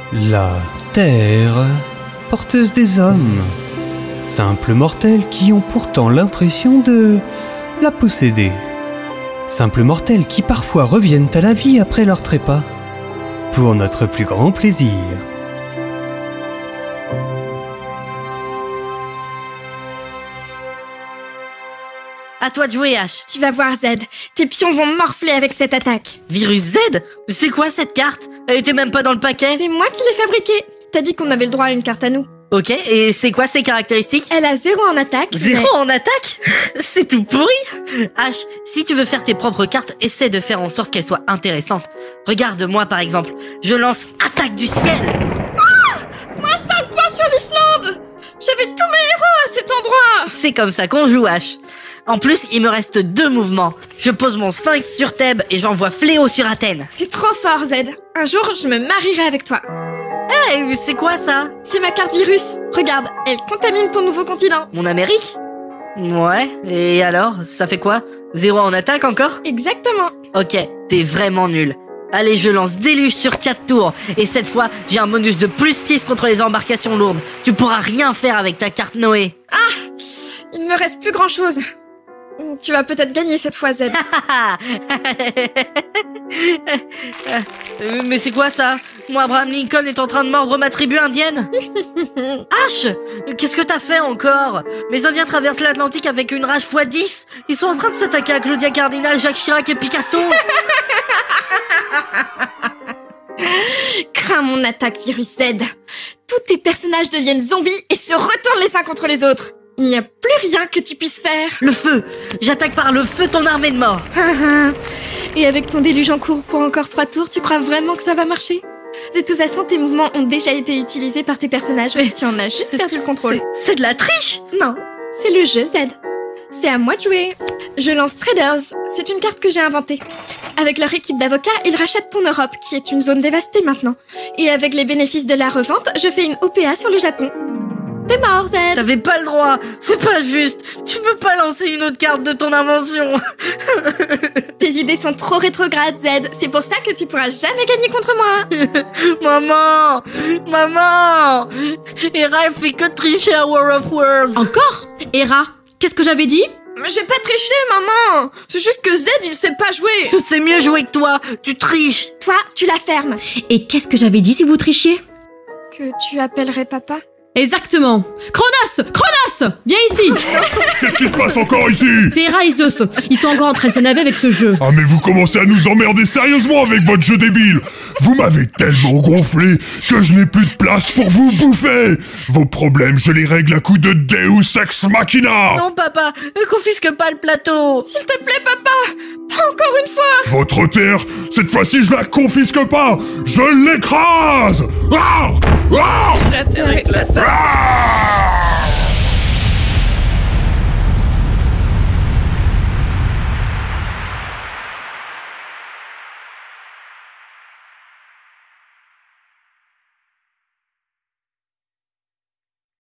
La Terre, porteuse des hommes, simples mortels qui ont pourtant l'impression de la posséder. Simples mortels qui parfois reviennent à la vie après leur trépas, pour notre plus grand plaisir. À toi de jouer, H. Tu vas voir, Z. Tes pions vont morfler avec cette attaque. Virus Z? C'est quoi cette carte? Elle était même pas dans le paquet. C'est moi qui l'ai fabriquée. T'as dit qu'on avait le droit à une carte à nous. Ok, et c'est quoi ses caractéristiques? Elle a 0 en attaque. 0 en attaque? C'est tout pourri. H, si tu veux faire tes propres cartes, essaie de faire en sorte qu'elles soient intéressantes. Regarde moi par exemple, je lance Attaque du ciel. Moi, 5 points sur l'Islande. J'avais tous mes héros à cet endroit. C'est comme ça qu'on joue, H. En plus, il me reste 2 mouvements. Je pose mon sphinx sur Thèbes et j'envoie Fléau sur Athènes. T'es trop fort, Z. Un jour, je me marierai avec toi. Hey, c'est quoi ça? C'est ma carte virus. Regarde, elle contamine ton nouveau continent. Mon Amérique? Ouais, et alors, ça fait quoi? 0 en attaque encore? Exactement. Ok, t'es vraiment nul. Allez, je lance Déluge sur 4 tours. Et cette fois, j'ai un bonus de plus 6 contre les embarcations lourdes. Tu pourras rien faire avec ta carte Noé. Ah, il ne me reste plus grand chose. Tu vas peut-être gagner cette fois, Z. Mais c'est quoi ça? Moi, Abraham Lincoln est en train de mordre ma tribu indienne. H, qu'est-ce que t'as fait encore? Les Indiens traversent l'Atlantique avec une rage x10. Ils sont en train de s'attaquer à Claudia Cardinal, Jacques Chirac et Picasso. Crains mon attaque, Virus Z. Tous tes personnages deviennent zombies et se retournent les uns contre les autres. Il n'y a plus rien que tu puisses faire. Le feu. J'attaque par le feu ton armée de mort. Et avec ton déluge en cours pour encore 3 tours, tu crois vraiment que ça va marcher? De toute façon, tes mouvements ont déjà été utilisés par tes personnages. Mais tu en as juste perdu le contrôle. C'est de la triche. Non, c'est le jeu, Z. C'est à moi de jouer. Je lance Traders. C'est une carte que j'ai inventée. Avec leur équipe d'avocats, ils rachètent ton Europe, qui est une zone dévastée maintenant. Et avec les bénéfices de la revente, je fais une OPA sur le Japon. T'es mort, Z. T'avais pas le droit. C'est pas juste. Tu peux pas lancer une autre carte de ton invention. Tes idées sont trop rétrogrades, Z. C'est pour ça que tu pourras jamais gagner contre moi. Maman. Maman. Hera, elle fait que tricher à War of Worlds. Encore? Hera, qu'est-ce que j'avais dit? Mais j'ai pas triché, maman. C'est juste que Z, il sait pas jouer. Je sais mieux jouer que toi. Tu triches. Toi, tu la fermes. Et qu'est-ce que j'avais dit si vous trichiez? Que tu appellerais papa? Exactement. Cronos! Cronos! Viens ici! Qu'est-ce qui se passe encore ici? C'est Hera et Zeus. Ils sont encore en train de s'énerver avec ce jeu. Ah mais vous commencez à nous emmerder sérieusement avec votre jeu débile. Vous m'avez tellement gonflé que je n'ai plus de place pour vous bouffer. Vos problèmes, je les règle à coups de Deus Ex Machina. Non, papa. Confisque pas le plateau. S'il te plaît, papa. Pas encore une fois. Votre terre, cette fois-ci je la confisque pas. Je l'écrase. Ah! Ah! La terre éclate. Ah!